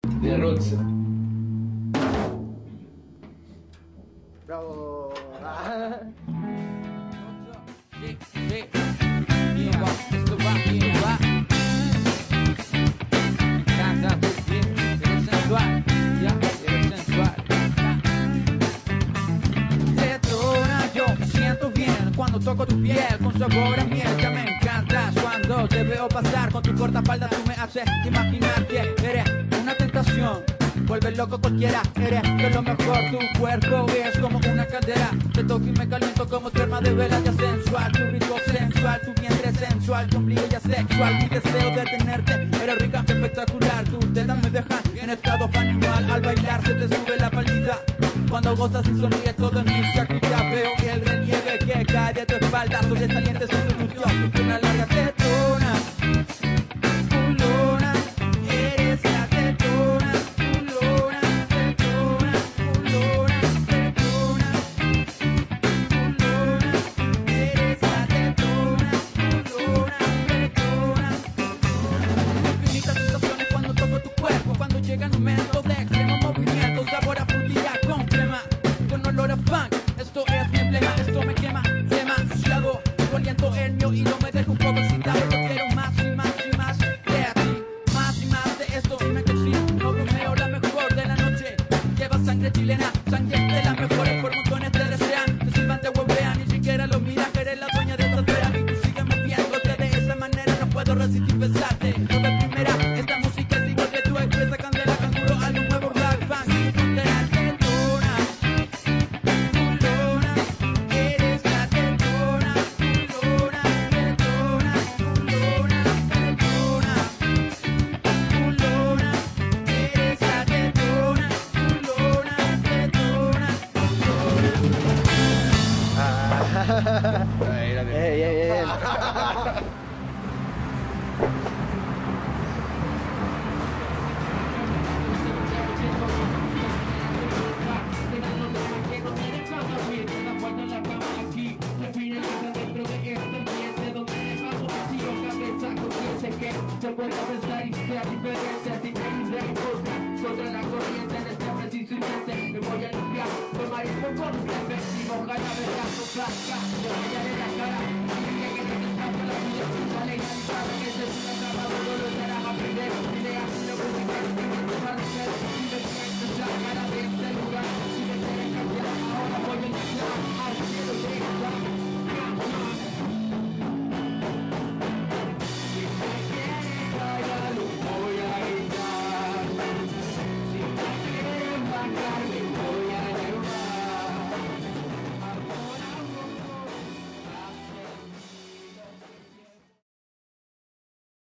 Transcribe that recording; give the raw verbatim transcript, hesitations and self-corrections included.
De Roots. Bravo. Ah. Sí, sí. Esto va, esto va, esto va. Canta tú, sí, eres sensual, ya, eres sensual. Detona, yo me siento bien cuando toco tu piel con sabor a miel. Ya me encantas cuando te veo pasar con tu corta falda. Tú me haces imaginar que eres una tentación. Vuelve loco cualquiera, eres de lo mejor. Tu cuerpo es como una caldera. Te toco y me caliento como crema de vela. Ya sensual, tu ritmo sensual, tu vientre sensual, tu ombligo ya sexual. Mi deseo de tenerte, eres rica, espectacular. Tus tetas me dejan en estado animal. Al bailar se te sube la pálida. Cuando gozas y sonríes todo en mí se activa. Veo que el relieve que cae de tu espalda sobresaliente son tus glúteos. Tu una larga tetona, culona, eres la tetona. Llegan momentos de extremo movimiento, sabor a frutilla con crema, con olor a funk. Esto es mi emblema, esto me quema demasiado. Caliento el mío y no me dejo un poco excitado. Yo quiero más y más y más de ti, más y más de esto. Dime que sí, no bromeo, la mejor de la noche. Lleva sangre chilena, sangre de las mejores, por montones te desean. Te silban, te huevean, ni siquiera lo miras, eres la dueña de esta esfera. Y tú sigues moviéndote de esa manera, no puedo resistir besarte. No de primera, esta música es igual que tú, expresa candela, canguro, algo nuevo, black funk. Ponte la tetona, culona, eres la tetona, culona, tetona, culona, tetona, culona, eres la tetona, culona, tetona, culona. Ey, ey, ey. Se puede pensar y sea diferente, sin medida en contra, contra la corriente en este preciso instante. Me voy a limpiar, tomaré un poco de café y mojar la verdad con flasca. Yo miraré la cara, y que que te escapa la vida, sale y sabe que se puede acabar, no lo